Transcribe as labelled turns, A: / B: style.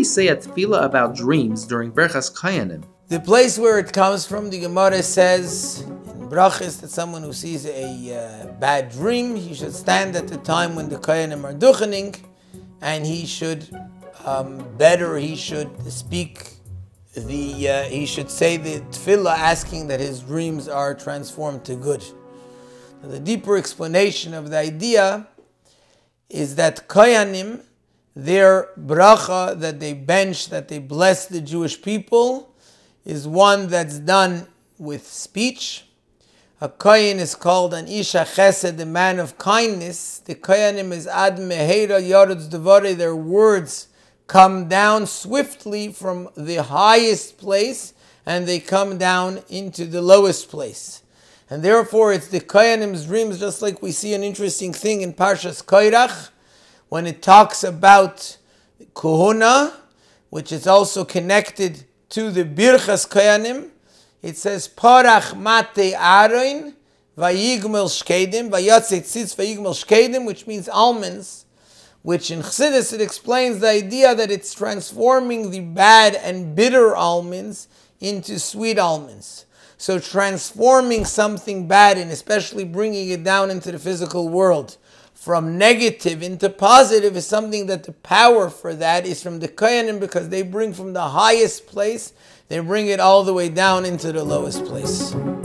A: we say a Tefilah about dreams during Birchas Kohanim?
B: The place where it comes from, the Gemara says in Brachas that someone who sees a bad dream, he should stand at the time when the Kohanim are duchening, and he should he should say the Tefilah asking that his dreams are transformed to good. Now, the deeper explanation of the idea is that Kohanim, their bracha that they bench, that they bless the Jewish people, is one that's done with speech. A Kohen is called an Isha Chesed, the man of kindness. The Kohanim is Ad Meheira Yaretz Devarei, their words come down swiftly from the highest place and they come down into the lowest place. And therefore it's the Kohanim's dreams, just like we see an interesting thing in Parshas Koirach, when it talks about Kohuna, which is also connected to the Birchas Kohanim. It says, Parach mate aroin, vayigmel shkedim, vayatze tzitz vayigmel shkedim, which means almonds, which in Chassidus it explains the idea that it's transforming the bad and bitter almonds into sweet almonds. So transforming something bad, and especially bringing it down into the physical world, from negative into positive, is something that the power for that is from the Kohanim, because they bring from the highest place, they bring it all the way down into the lowest place.